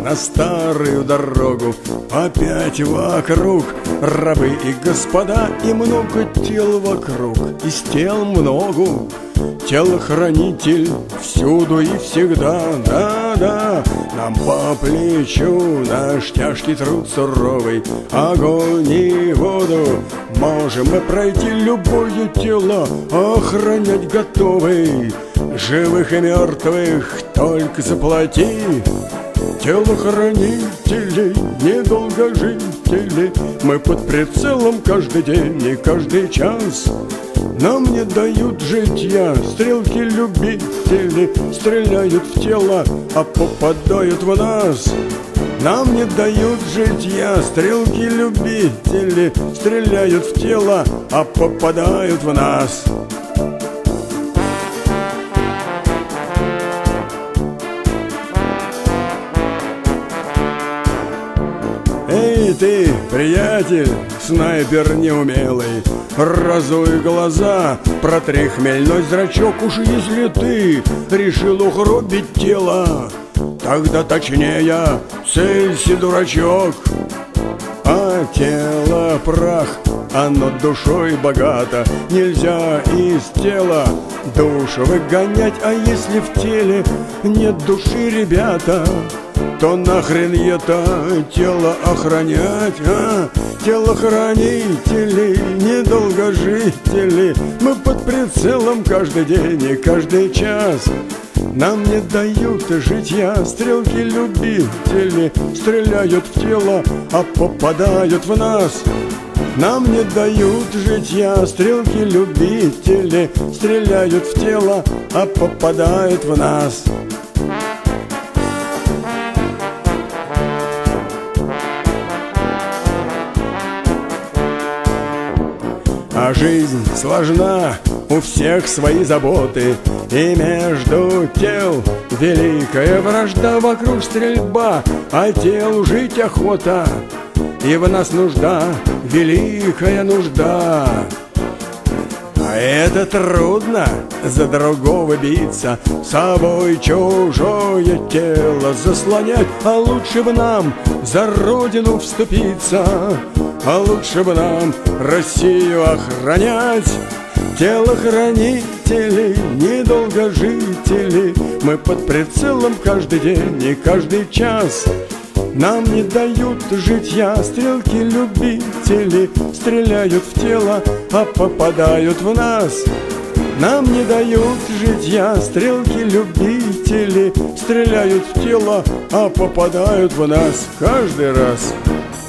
на старую дорогу. Опять вокруг рабы и господа, и много тел вокруг, из тел много. Телохранитель всюду и всегда, да-да, нам по плечу наш тяжкий труд суровый. Огонь и воду можем мы пройти, любое тело охранять готовый. Живых и мертвых только заплати. Телохранители, недолгожители, мы под прицелом каждый день и каждый час. Нам не дают житья стрелки-любители, стреляют в тело, а попадают в нас. Нам не дают житья стрелки-любители, стреляют в тело, а попадают в нас. Эй ты, приятель, снайпер неумелый, разуй глаза, протри хмельной зрачок. Уж если ты решил угробить тело, тогда точнее целься, дурачок. А тело прах, оно душой богато, нельзя из тела душу выгонять. А если в теле нет души, ребята, то нахрен это тело охранять, а? Телохранители, недолгожители, мы под прицелом каждый день и каждый час. Нам не дают житья стрелки-любители, стреляют в тело, а попадают в нас. Нам не дают житья стрелки-любители, стреляют в тело, а попадают в нас. А жизнь сложна, у всех свои заботы, и между тел великая вражда. Вокруг стрельба, а телу жить охота, и в нас нужда, великая нужда. А это трудно за другого биться, собой чужое тело заслонять. А лучше бы нам за родину вступиться, а лучше бы нам Россию охранять. Телохранители, недолгожители, мы под прицелом каждый день и каждый час. Нам не дают житья стрелки-любители, стреляют в тело, а попадают в нас. Нам не дают житья стрелки-любители, стреляют в тело, а попадают в нас каждый раз.